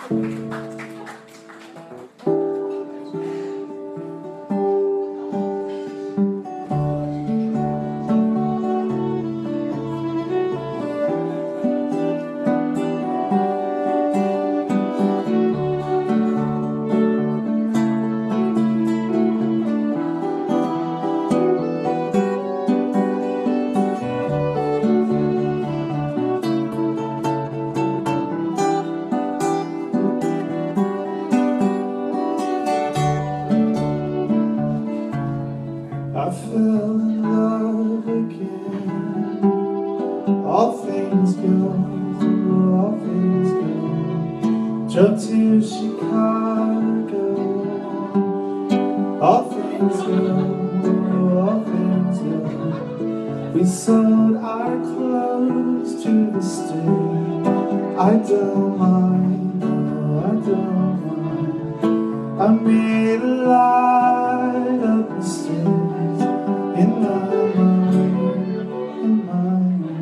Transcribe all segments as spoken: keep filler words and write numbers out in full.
I fell in love again. All things go, all things go. Drove to Chicago. All things go, all things go. We sold our clothes to the state. I don't mind, no, I don't mind. I made a lot of mistakes in my mind, in my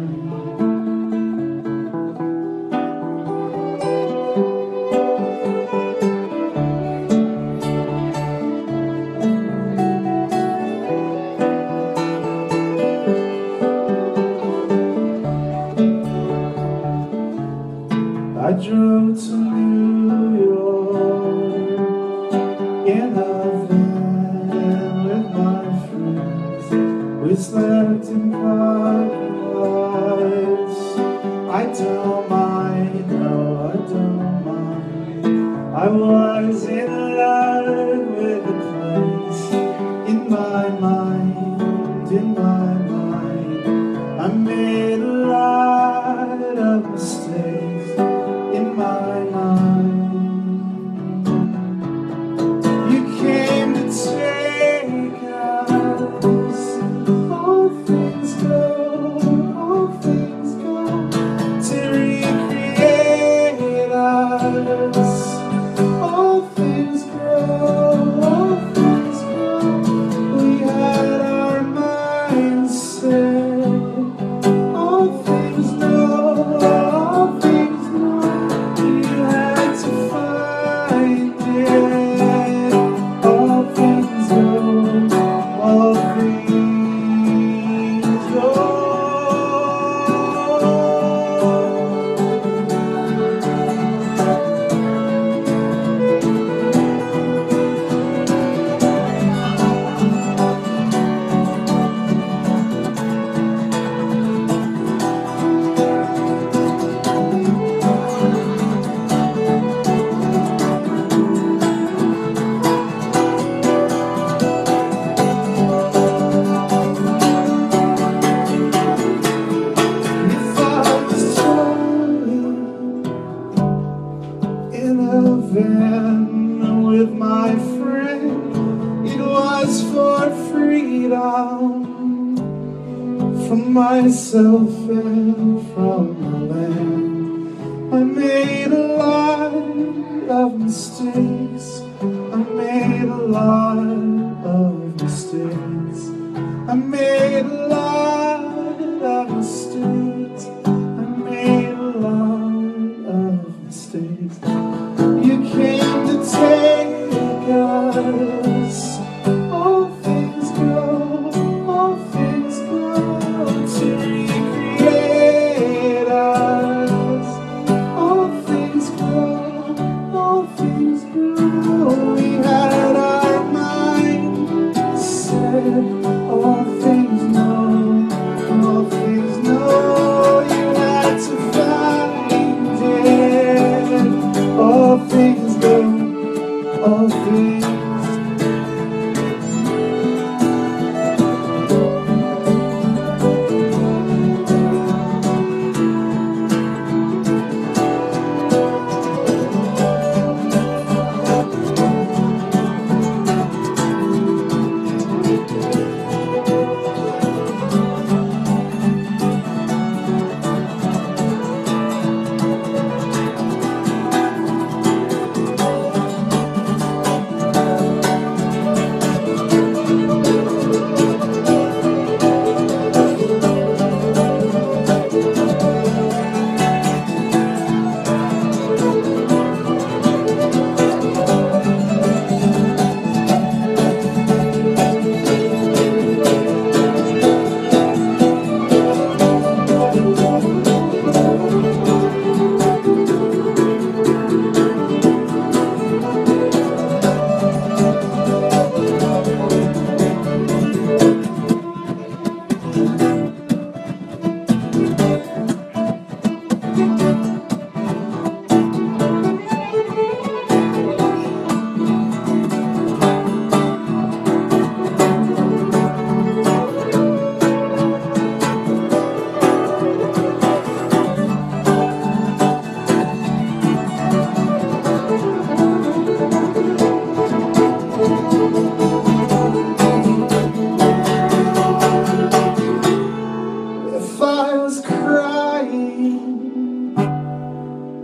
I drove to New York in a van with my friends. We slept in parking lots. I don't mind, no, I don't mind. I was in love with the place. In my mind, in my mind, I made a lot of mistakes. In my mind, you came to take us. All things go, all things go, to recreate us. All things grow, all things grow. We had our minds set. All things know, all things know. You had to find it. All things go, all things go. If I was traveling in a van with my friend, it was for freedom from myself and from the land. I made a lot of mistakes. I made a lot of mistakes. I made a lot of mistakes. I made a lot of mistakes. You came to take us. All things go, all things go, to recreate us. All things grow, all things grow. We had our mind set. All things know.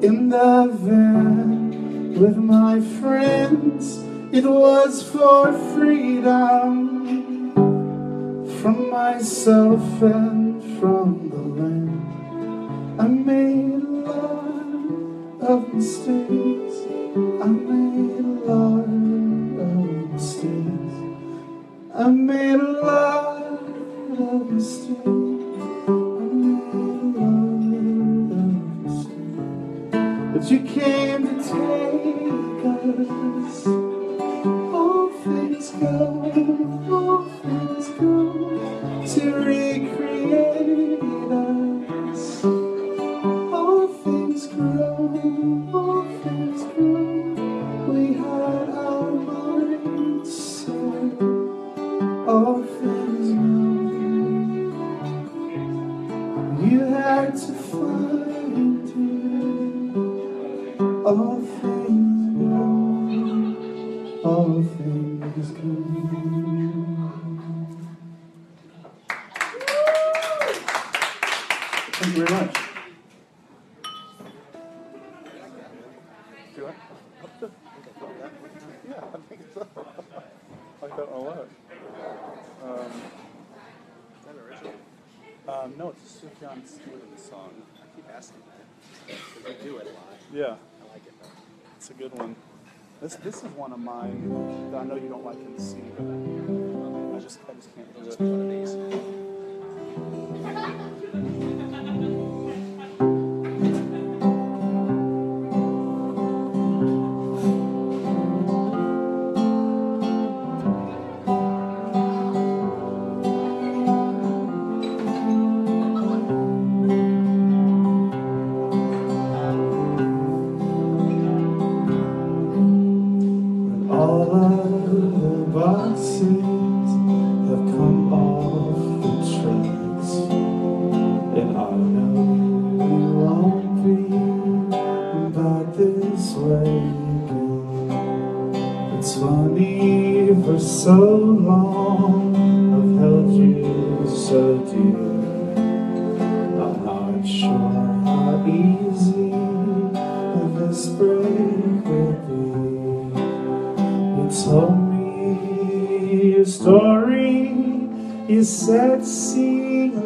In the van with my friends, it was for freedom from myself and from the land. I made a lot of mistakes, I made a lot of mistakes, I made a lot of mistakes. But you came to take us. All things go, all things go to recreate us. All things grow, all things grow. We had our minds set. All things know. You had to find it. All things go, all things go. Thank you very much. Do I? Yeah, I think so. I don't know what. Um, Is that original? Um, no, it's a Sufjan Stevens song. I keep asking that. Because they do it a lot. Yeah. I like it though. It's a good one. This this is one of mine that I know you don't like in C, but I just I just can't do it. One of these. All of the boxes have come off the tracks, and I know it won't be about this way again. It's funny, for so long I've held you so dear. I'm not sure how easy this break will be. You told me your story, you said sing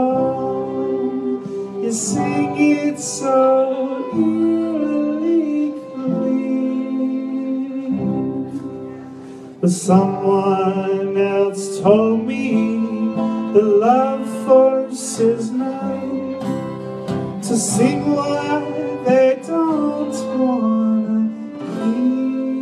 along, you sing it so eerily clear. But someone else told me the love forces men to sing what they don't wanna hear.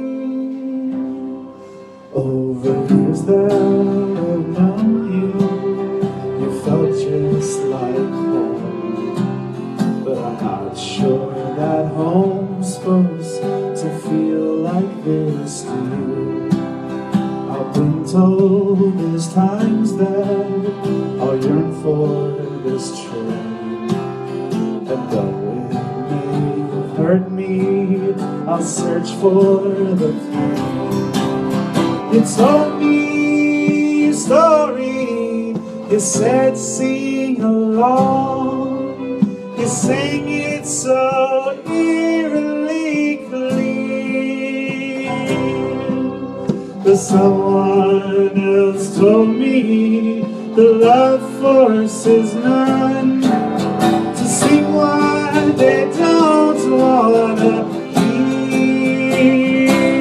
Over years that I've known you, you felt just like home. But I'm not sure that home's supposed to feel like this to you. I've been told there's times that I'll yearn for this train, and though it may have hurt me, I'll search for the pain. You told me your story, you said sing along, you sang it so eerily clear. But someone else told me the love forces none to sing what they don't wanna hear.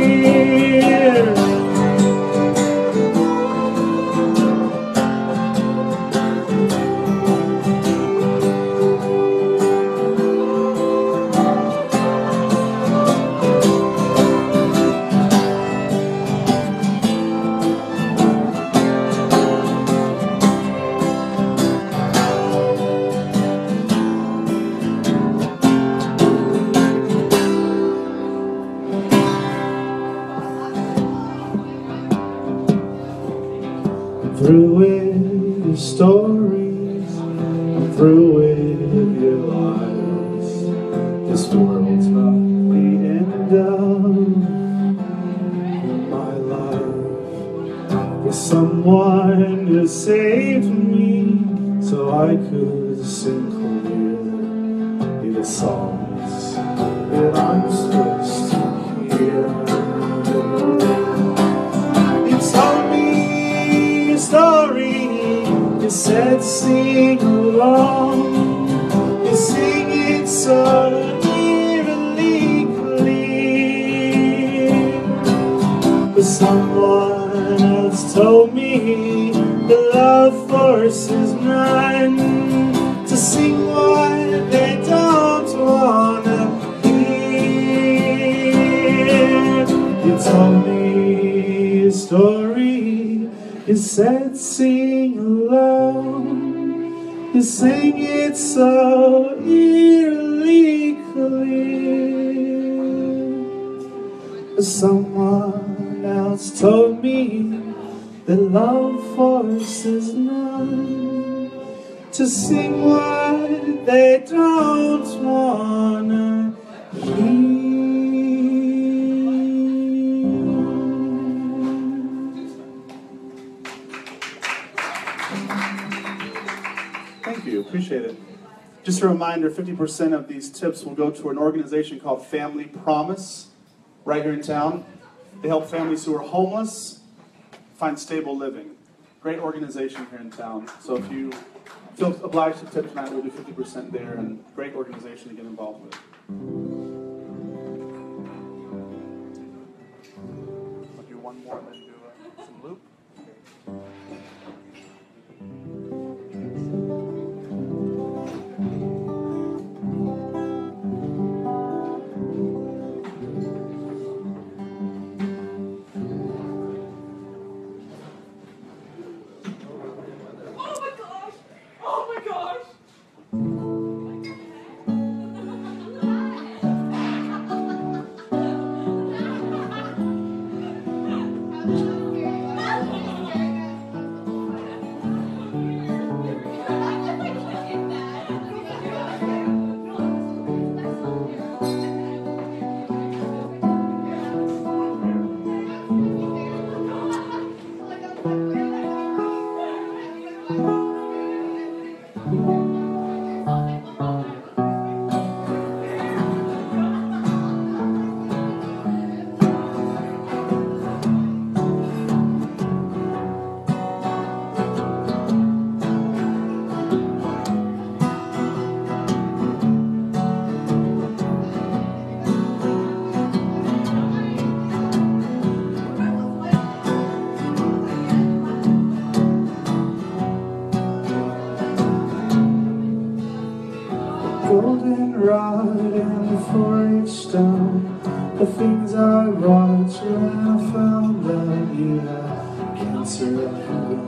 Through with your stories, through with your lies, this world's not the end of my life. For someone who saved me so I could sing clear the songs said sing along. You sing it so eerily clear. But someone else told me the love forces none to sing what they don't wanna hear. You told me a story, you said sing along. You sing it so eerily clear. Someone else told me that love forces none to sing what they don't wanna hear. Thank you, appreciate it. Just a reminder, fifty percent of these tips will go to an organization called Family Promise, right here in town. They help families who are homeless find stable living. Great organization here in town. So if you feel obliged to tip tonight, we'll do fifty percent there, and great organization to get involved with. I'll do one more and then do uh, some loop. Goldenrod and the four-inch stone, the things I watched when I found that you had cancer of your own.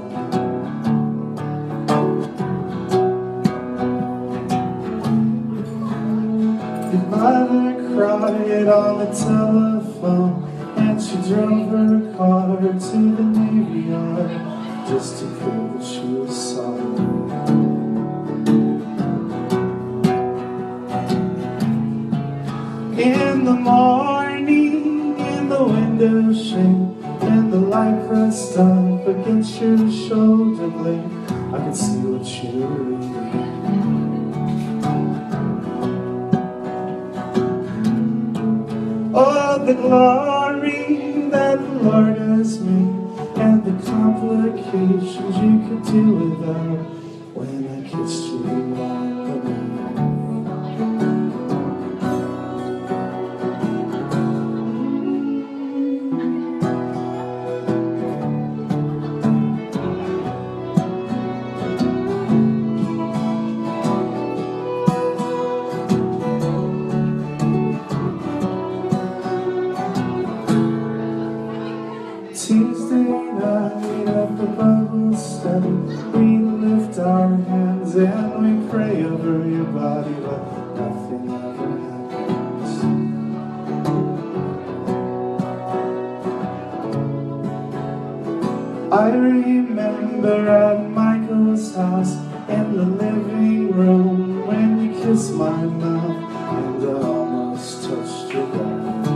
Your mother cried on the telephone, and she drove her car to the Navy Yard just to prove that she was sorry. In the morning, in the window shade, and the light pressed up against your shoulder blade, I could see what you were reading. Oh, the glory that the Lord has made, and the complications you could do without when I kissed you on the mouth. Tuesday night at the Bible study, we lift our hands and we pray over your body, but nothing ever happens. I remember at Michael's house in the living room when you kissed my mouth and I almost touched your eyes.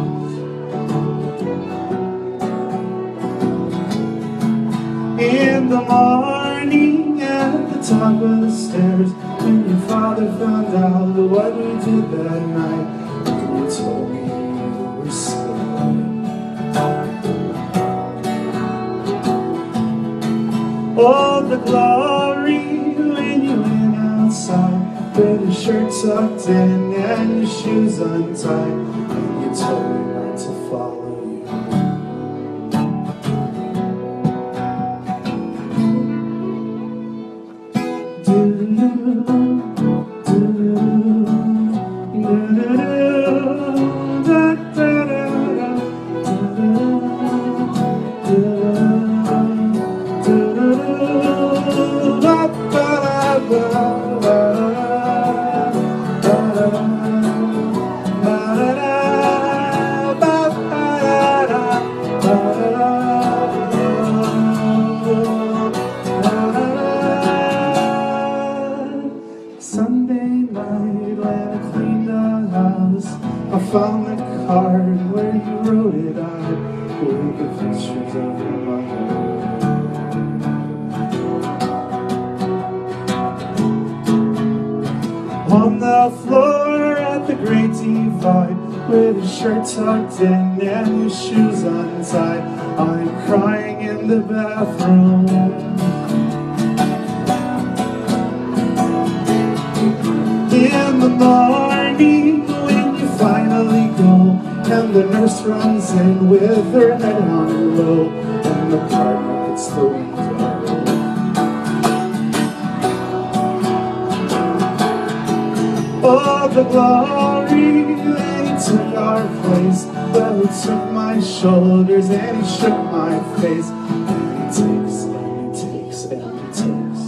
In the morning at the top of the stairs, when your father found out what we did that night, you told me you were scared. Oh, the glory with your shirt tucked in and your shoes untied, and you told me not to follow you. Do-do-do, do-do-do, do-do-do, da-da-da-da, do-do-do, da-da-da-da. Sunday night when I cleaned the house, I found the card where you wrote it out with the pictures of your mother. On the floor at the Great Divide, with your shirt tucked in and your shoes untied, I'm crying in the bathroom. In the morning when you finally go, and the nurse runs in with her head on low, and the partner hits the window. Oh, the glory, and he took our place. Well, he took my shoulders and he shook my face, and he takes and he takes and he takes.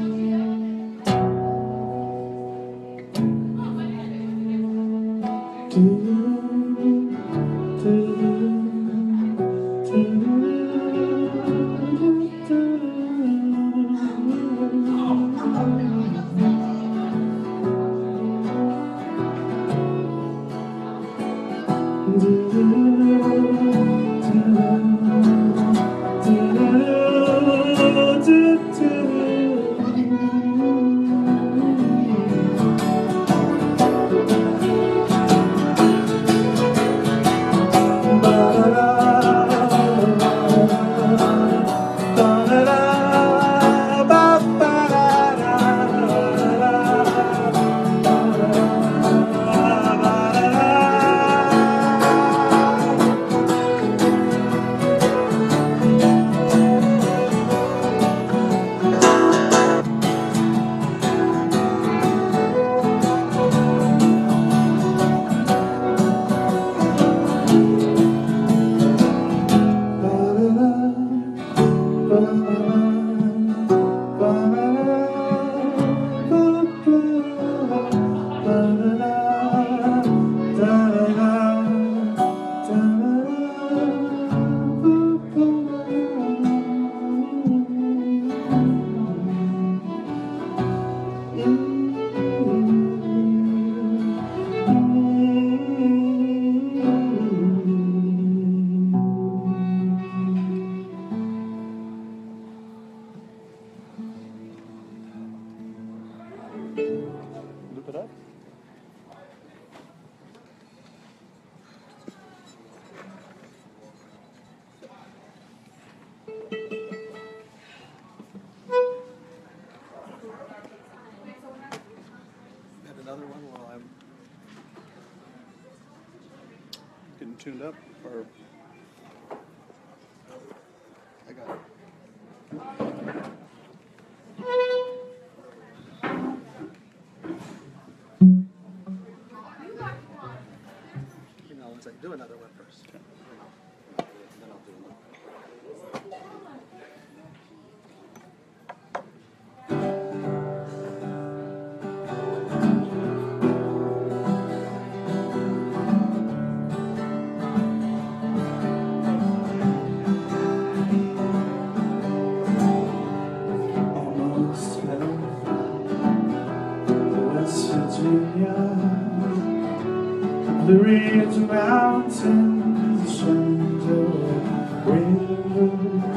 Loop it up. And another one while I'm Getting tuned up, or I got it. You know, once I do another one first. Then I'll, then I'll do another. Almost heaven, West Virginia, the Ridge Mountains, Shenandoah River.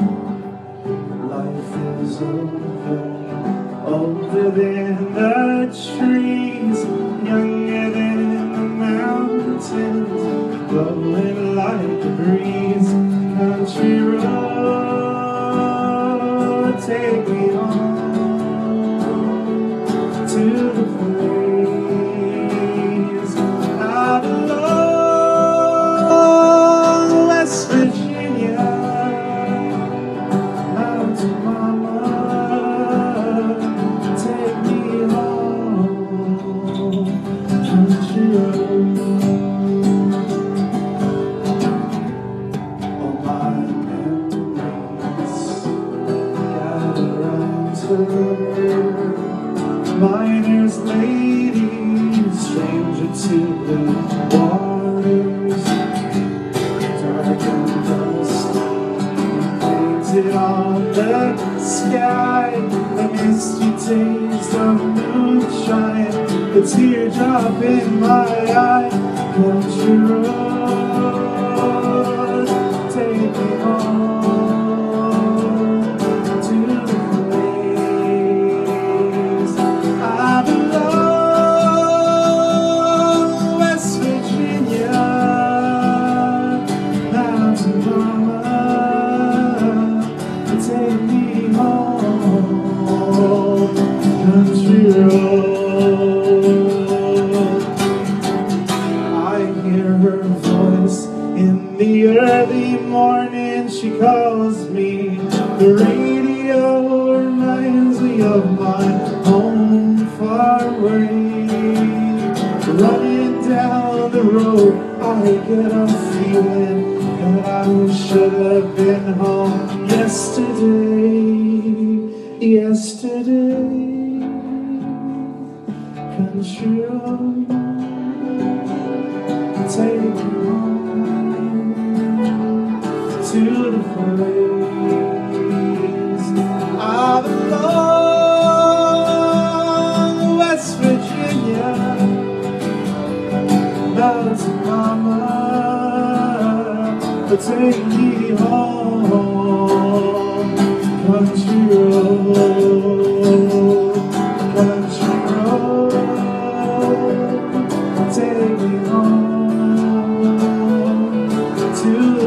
Life is over, older than the trees, younger than the mountains, blowing like a breeze. Country road, take me home to the place teardrop in my eye. Country road, take me home to the place I belong. West Virginia, mountain mama, take me home, country road. I hear her voice in the early morning, she calls me. The radio reminds me of my home far away. Running down the road, I get a feeling that I should have been home yesterday, yesterday. Country road, take me home to the place I belong. West Virginia, mountain mama, take me home, country road, country road, take me home to the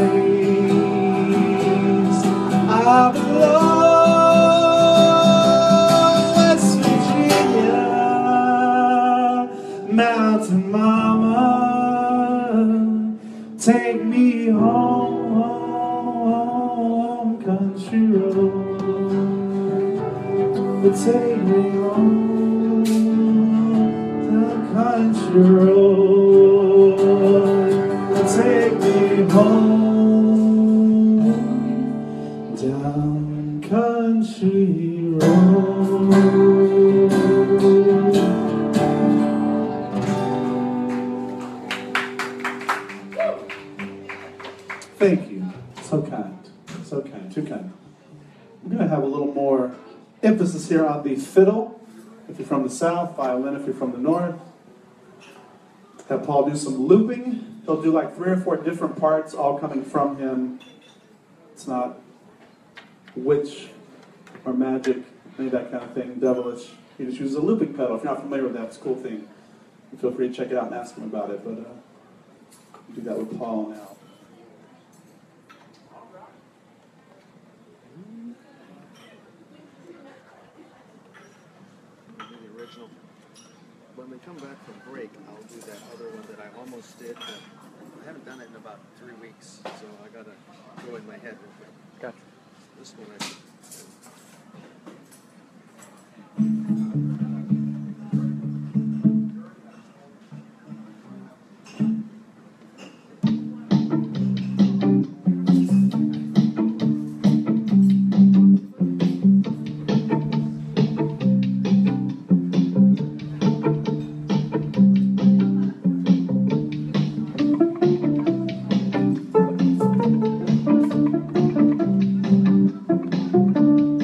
place I belong. West Virginia, mountain mama, take me home, country road, take me home, the country road, take me home, down country road. Thank you. So kind. So kind. Too kind. I'm going to have a little more emphasis here on the fiddle, if you're from the south, violin if you're from the north. Have Paul do some looping. He'll do like three or four different parts, all coming from him. It's not witch or magic, any of that kind of thing, devilish. He just uses a looping pedal. If you're not familiar with that, it's a cool thing. Feel free to check it out and ask him about it, but uh, do that with Paul now. When we come back from break, I'll do that other one that I almost did, but I haven't done it in about three weeks, so I gotta go in my head real quick. Gotcha. This one I should. Thank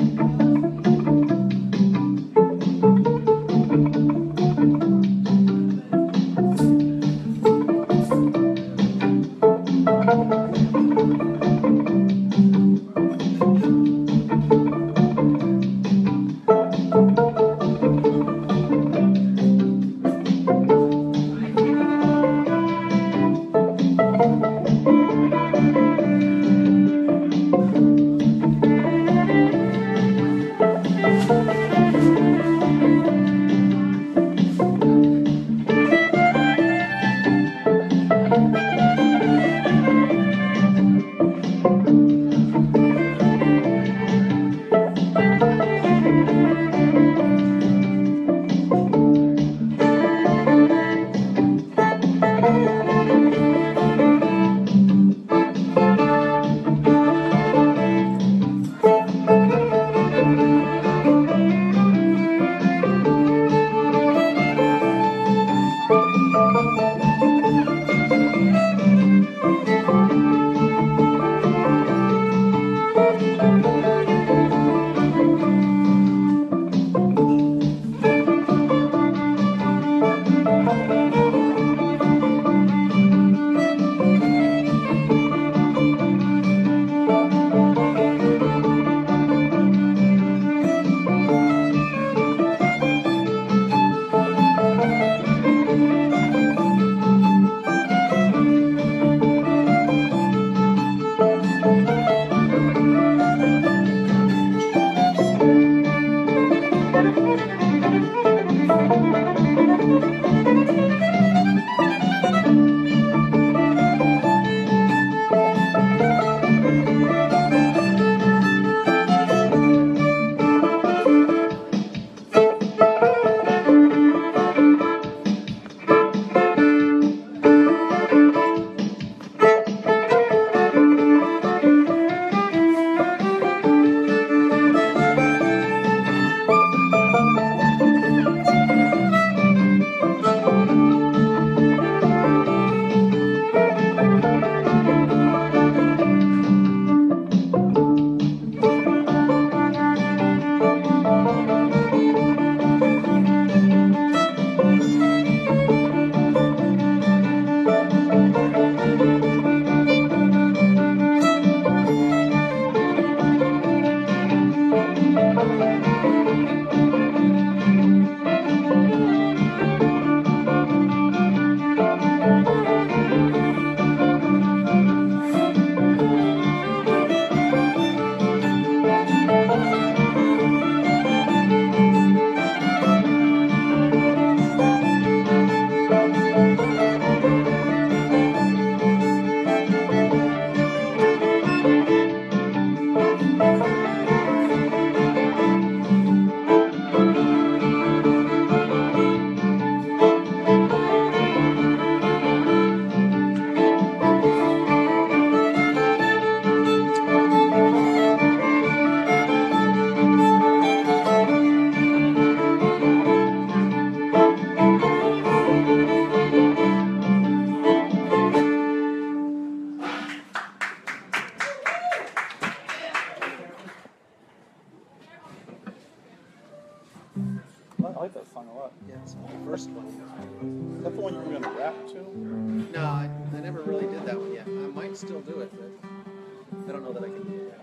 Is that the one you were going to rap to? No, I, I never really did that one yet. I might still do it, but I don't know that I can do it.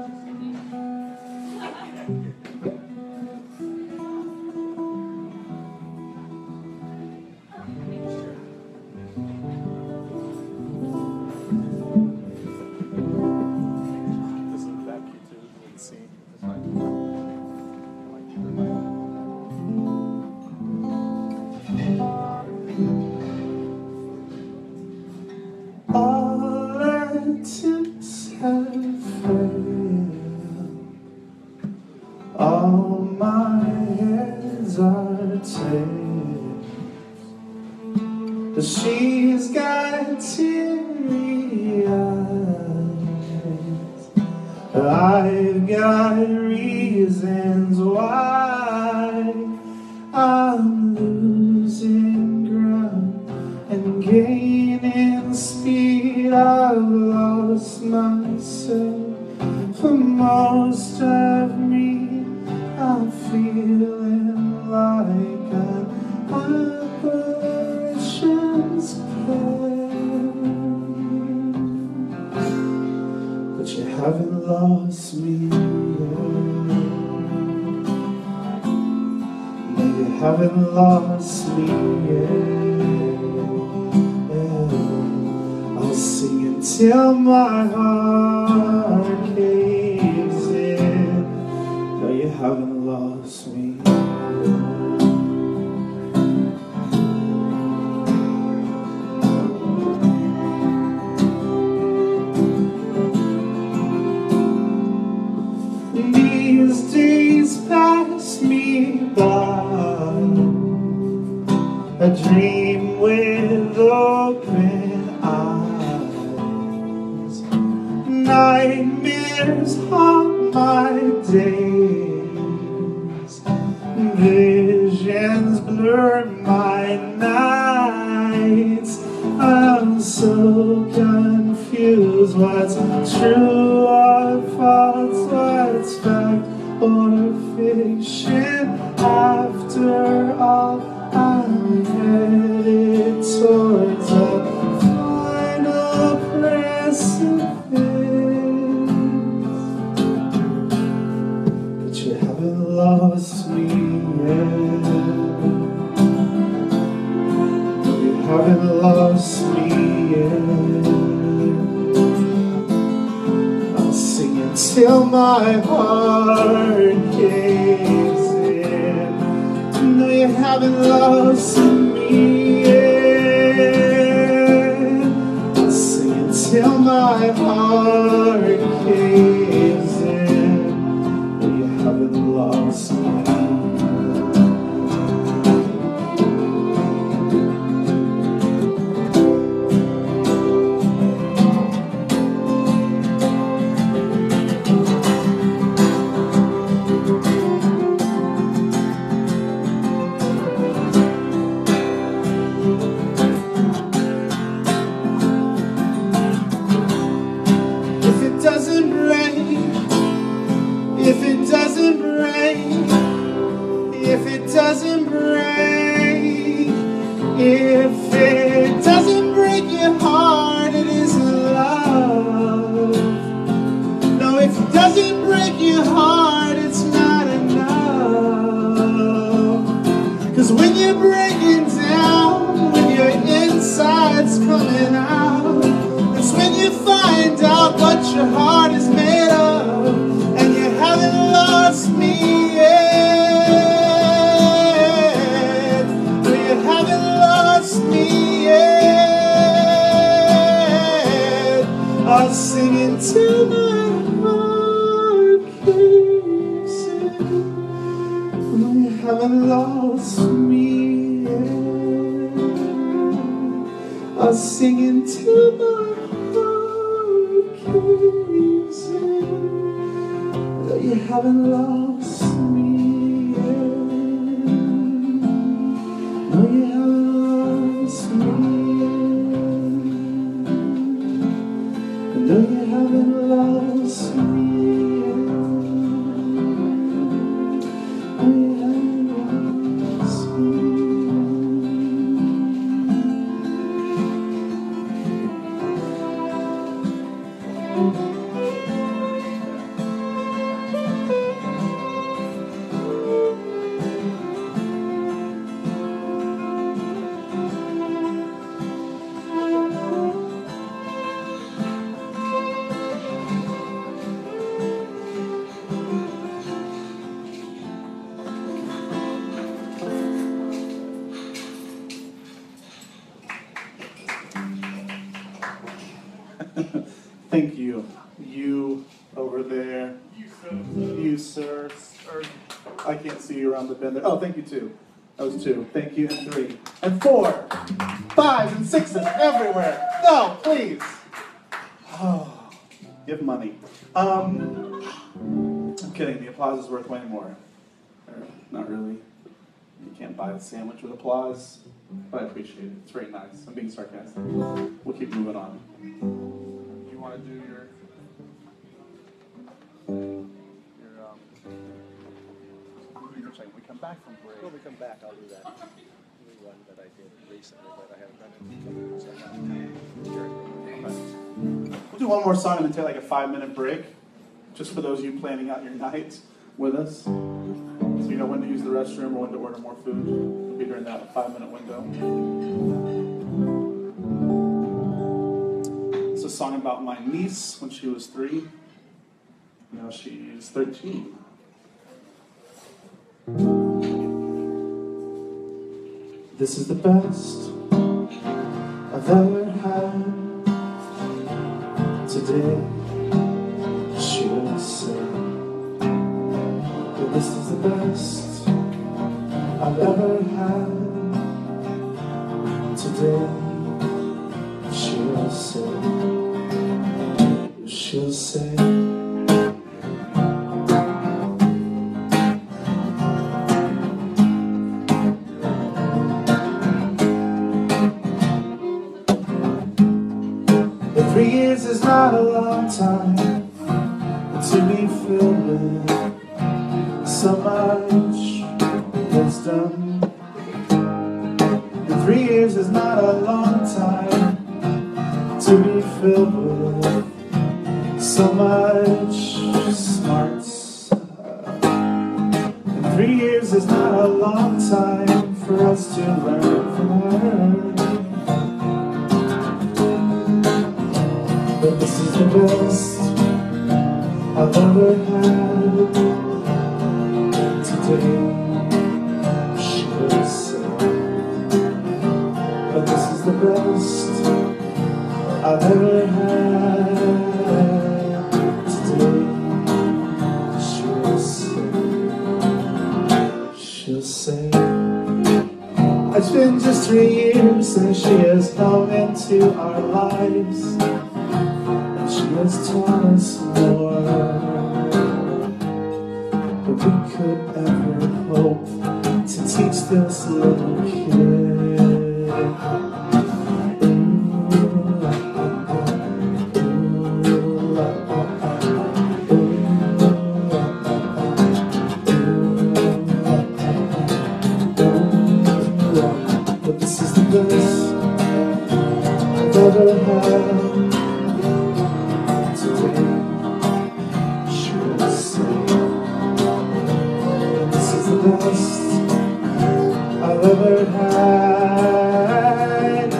This is the back key too. You can see. That's fine. All attempts have failed. All my heads are tails. She's got teary eyes. I've got reasons why I'm losing ground and gaining speed. I've lost myself. For most of me, I'm feeling like an apparition's play. But you haven't lost me yet. No, you haven't lost me yet. I'll sing until my heart caves in. No, you haven't lost me yet. These days pass me by, a dream with open eyes. Nightmares haunt my days. Visions blur my nights. I'm so confused. What's true or false? What's fact or fiction? After all, I'm headed towards a final precipice. But you haven't lost me yet. No, you haven't lost me yet. I'll sing until my heart caves in. No, you haven't lost me yet. I'll sing until my heart caves in. No, you haven't lost me. If it doesn't break, if it doesn't break, if it doesn't break your heart, it isn't love. No, if it doesn't break your heart, it's not enough. Cause when you're breaking down, when your inside's coming out, it's when you find out what your heart is made of. And you haven't lost me yet. No, you haven't lost me yet. I'll sing until my heart caves in. No, you haven't lost me yet. I'll sing until my heart caves in. You haven't lost me yet. No, you haven't lost me yet. No, you haven't lost me yet. No, you haven't lost me yet. Thank you. You over there. You, sir. Sir. I can't see you around the bend there. Oh, thank you, two. That was two. Thank you, and three. And four. Five and sixes everywhere. No, please. Oh, give money. Um, I'm kidding. The applause is worth way more. Or, not really. You can't buy a sandwich with applause. But I appreciate it. It's very nice. I'm being sarcastic. We'll keep moving on. You want to do your... your um, when we come back from break. When we come back, I'll do that. New one that I did recently, but I haven't done it in a couple of Okay. We'll do one more song and then take like a five-minute break, just for those of you planning out your night with us. So you know when to use the restroom or when to order more food. It'll be during that five-minute window. It's a song about my niece when she was three. Now she's thirteen. This is the best I've ever had. Today, she'll say that this is the best I've ever had. Today, she'll say, she'll say. Three years is not a long time to be filled with so much wisdom. And three years is not a long time to be filled with so much smarts. And three years is not a long time for us to learn from her. But this is the best I've ever had. Today, she'll say. But this is the best I've ever had. Today, she'll say. She'll say. It's been just three years since she has come into our lives. She has taught us more than we could ever hope to teach this little kid. But this is the best I've ever had. I've ever had.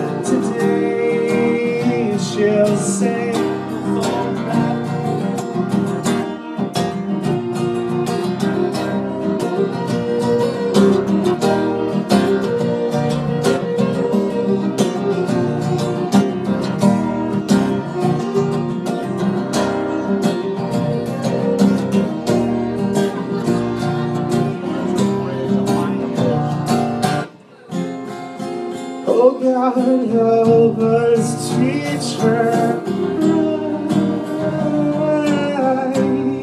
Today she'll say oh God, help us teach her right.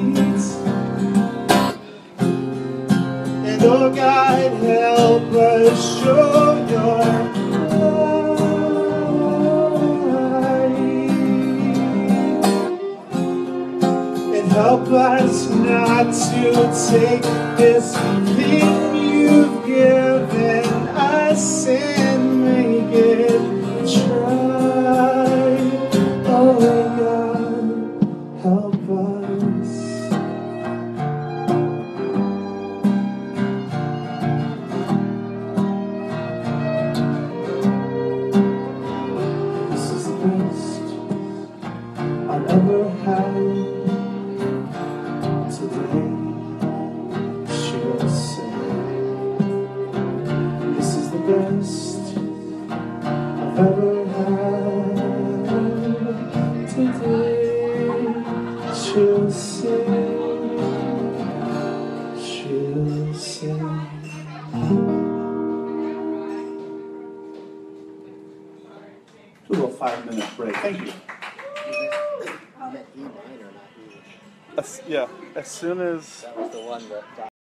And oh God, help us show your light. And help us not to take this thing you've given us and make it try. Oh God, help us. This is the best I've ever had. Today, she'll say, this is the best I've ever had. Today, Do a little five-minute break. Thank you. You meant E minor, not E. As, yeah, as soon as... That was the one that